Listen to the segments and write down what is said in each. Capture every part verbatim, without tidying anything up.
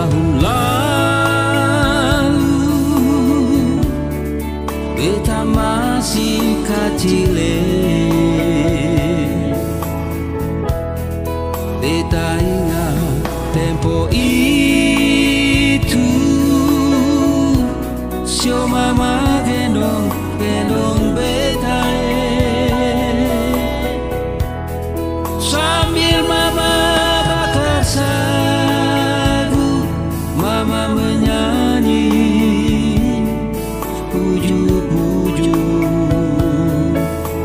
tahun lalu beta masih kecil. Beta ingat tempo itu, sio mama gendong gendong beta, sambil mama bakar sagu, mama menyanyi puju-puju.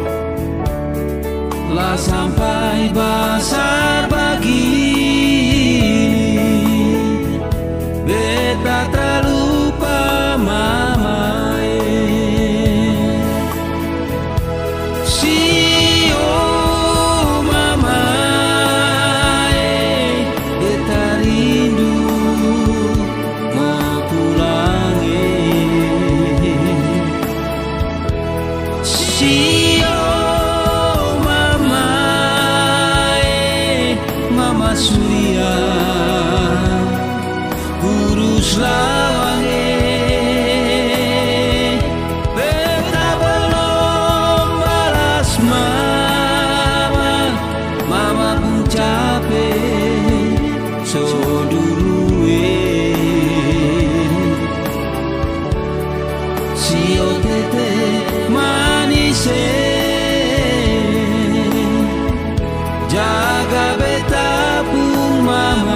Lah sampai besar begini, beta terlupa mama. Sio mama, beta rindu mau pulang. Sio mama, mama Surya urus lawang. Beta belum balas mama, mama pun capek so duluin. Sio tete manis, jaga beta pun mama.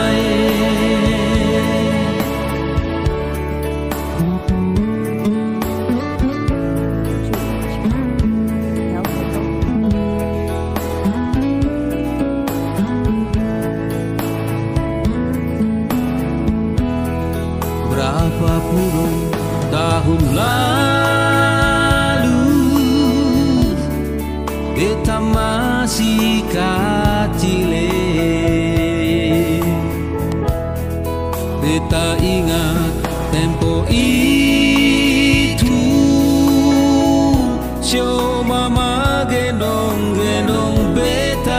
Berapa puluh tahun lalu beta masih kecil. Beta ingat tempo itu, sio mama gendong-gendong beta,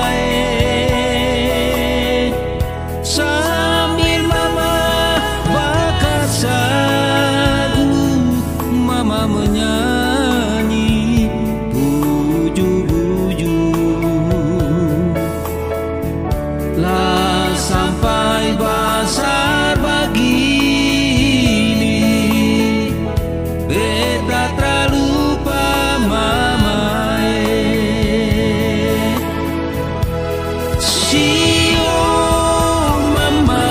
sambil mama bakar sagu, mama menyanyi puju-puju. Lah sampai besar begini, beta terlupa mama. Sio mama,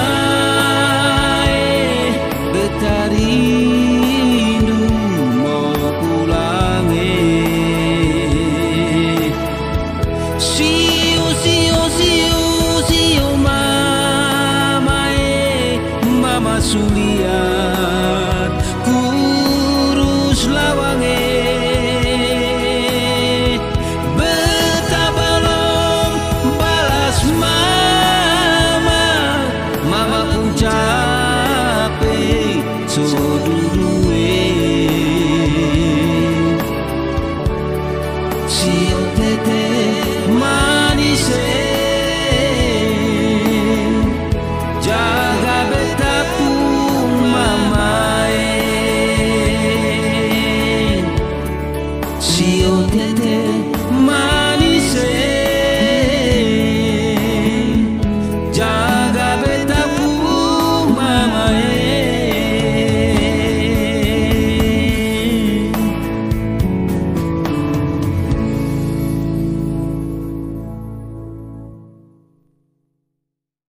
beta rindu mau pulang. Sio, sio, sio